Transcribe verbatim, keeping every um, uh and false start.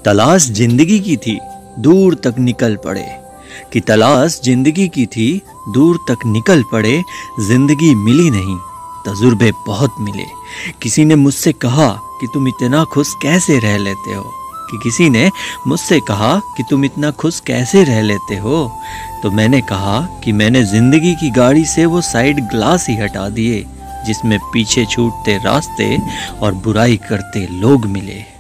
तलाश जिंदगी की थी, दूर तक निकल पड़े। कि तलाश जिंदगी की थी, दूर तक निकल पड़े। जिंदगी मिली नहीं, तजुर्बे बहुत मिले। किसी ने मुझसे कहा कि तुम इतना खुश कैसे रह लेते हो कि किसी ने मुझसे कहा कि तुम इतना खुश कैसे रह लेते हो। तो मैंने कहा कि मैंने जिंदगी की गाड़ी से वो साइड ग्लास ही हटा दिए जिसमें पीछे छूटते रास्ते और बुराई करते लोग मिले।